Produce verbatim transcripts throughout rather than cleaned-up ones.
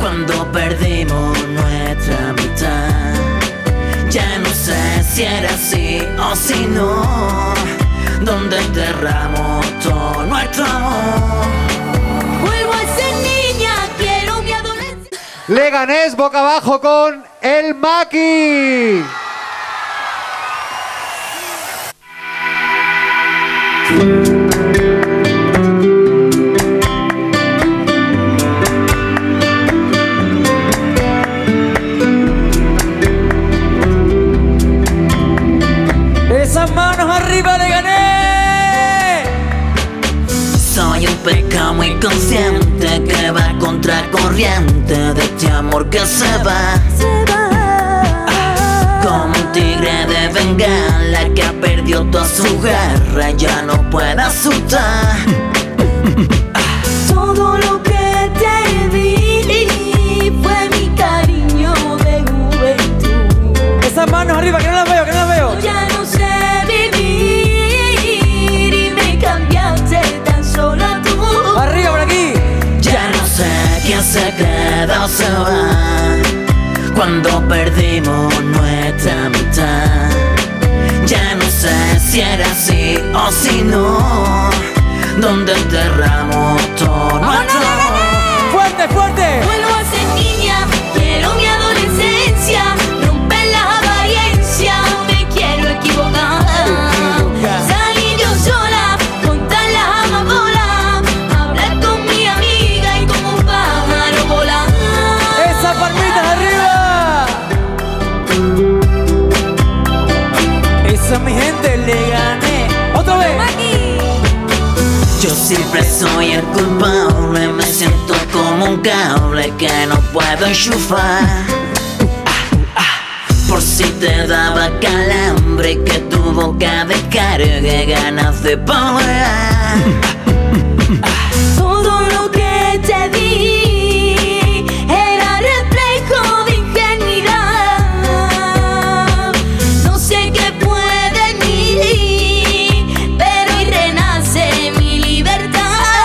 cuando perdimos nuestra mitad. Ya no sé si era así o si no, donde enterramos todo nuestro amor. Vuelvo a ser niña, quiero mi adolescencia. Leganés boca abajo con el Maki. Esas manos arriba, Leganés. Soy un pecado muy consciente que va contracorriente de este amor que se va. Como un tigre de bengala que ha perdido toda su garra y ya no puede asustar. Todo lo que te di fue mi cariño de juventud. Esas manos arriba, que no las veo, que no las veo. Ya no sé vivir y me cambiaste tan solo tú. Arriba, por aquí. Ya no sé quién se queda o se va cuando perdimos nuestra mitad. Ya no sé si era así o si no, donde enterramos todo nuestro amor. Fuerte, fuerte. Vuelvo a ser niña, quiero mi adolescencia, romper la apariencia, me quiero equivocar. Salir yo sola, contar las amapolas, hablar con mi amiga y como un pájaro volar. Esas palmitas arriba. Esa es mi gente, le gané. Otra vez. Yo siempre soy el culpable, me siento como un cable que no puedo enchufar. Ah, ah, por si te daba calambre, que tu boca descargue ganas de pelear. Todo lo que te di era reflejo de ingenuidad. No sé qué puede en mí, pero hoy renace mi libertad.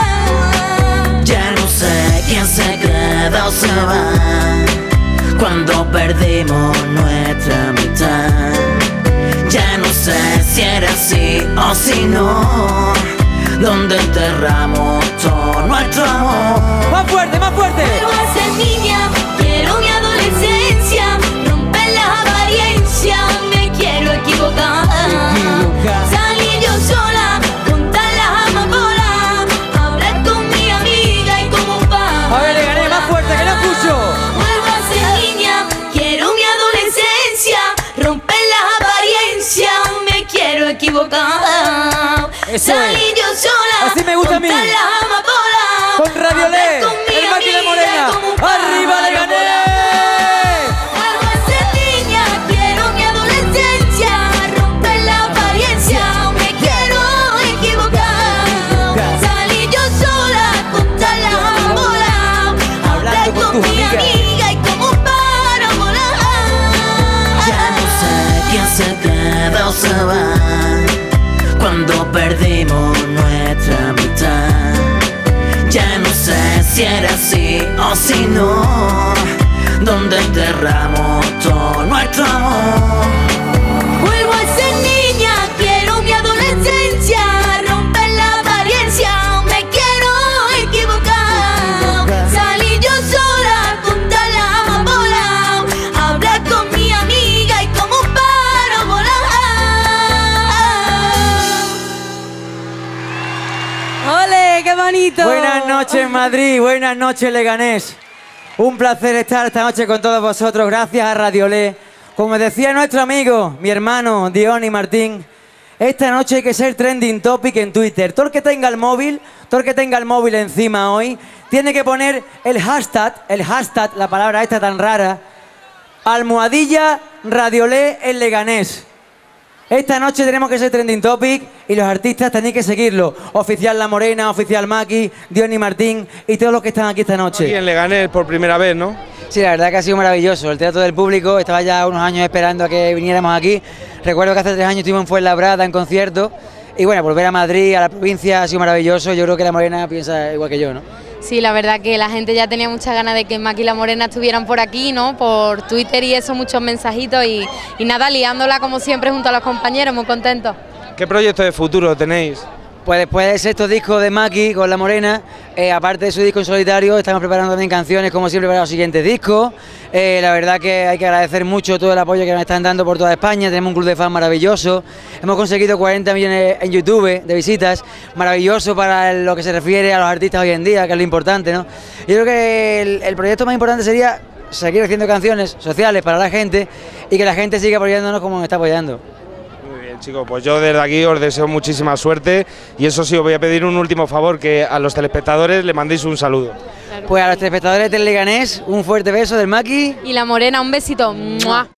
Ya no sé quién se queda o se va cuando perdimos nuestra mitad. Ya no sé si era así o si no, donde enterramos todo nuestro amor. Más fuerte, más fuerte. Vuelvo a ser niña, quiero mi adolescencia, romper la apariencia, me quiero equivocar. Salir yo sola, contar las amapolas, hablar con mi amiga y como un pájaro. A ver, le gané, más fuerte, que no escucho. Vuelvo a ser niña, quiero mi adolescencia, romper la apariencia, me quiero equivocar. Eso Salir es. yo sola, Así me gusta a mí. contar las amapolas, Con Radio Le, hablar con mi el Maki de amiga Morena. como un Arriba, le pájaro gané. Vuelvo a ser niña, quiero mi adolescencia, romper la apariencia, me quiero equivocar. Salir yo sola, contar las amapolas, hablar con mi amiga y como un pájaro volar. Ya no sé quién se queda o se va cuando perdimos nuestra mitad. Ya no sé si era así o si no, donde enterramos todo nuestro amor. Vuelvo a ser niña, quiero mi adolescencia, romper la apariencia, me quiero equivocar. Salir yo sola, contar las amapolas, hablar con mi amiga y como un pájaro volar. ¡Ole, qué bonito! Buenas noches, Madrid. Buenas noches, Leganés. Un placer estar esta noche con todos vosotros. Gracias a Radio Le. Como decía nuestro amigo, mi hermano Diony Martín, esta noche hay que ser trending topic en Twitter. Todo el que tenga el móvil, todo el que tenga el móvil encima hoy, tiene que poner el hashtag, el hashtag, la palabra esta tan rara, almohadilla Radio Le en Leganés. Esta noche tenemos que ser trending topic y los artistas tenéis que seguirlo. Oficial La Morena, Oficial Maki, Diony Martín y todos los que están aquí esta noche. Aquí en Leganés por primera vez, ¿no? Sí, la verdad que ha sido maravilloso. El trato del público, estaba ya unos años esperando a que viniéramos aquí. Recuerdo que hace tres años estuvimos en Fuenlabrada en concierto. Y bueno, volver a Madrid, a la provincia, ha sido maravilloso. Yo creo que La Morena piensa igual que yo, ¿no? Sí, la verdad que la gente ya tenía muchas ganas de que Maki y La Morena estuvieran por aquí, ¿no? Por Twitter y eso, muchos mensajitos y, y nada, liándola como siempre junto a los compañeros, muy contentos. ¿Qué proyectos de futuro tenéis? Pues después de sexto disco de Maki con La Morena, eh, aparte de su disco en solitario, estamos preparando también canciones como siempre para los siguientes discos. Eh, la verdad que hay que agradecer mucho todo el apoyo que nos están dando por toda España, tenemos un club de fans maravilloso, hemos conseguido cuarenta millones en YouTube de visitas, maravilloso para lo que se refiere a los artistas hoy en día, que es lo importante, ¿no? Yo creo que el, el proyecto más importante sería seguir haciendo canciones sociales para la gente y que la gente siga apoyándonos como nos está apoyando. Chicos, pues yo desde aquí os deseo muchísima suerte y eso sí, os voy a pedir un último favor, que a los telespectadores le mandéis un saludo. Pues a los telespectadores del Leganés, un fuerte beso del Maki. Y La Morena, un besito. ¡Mua!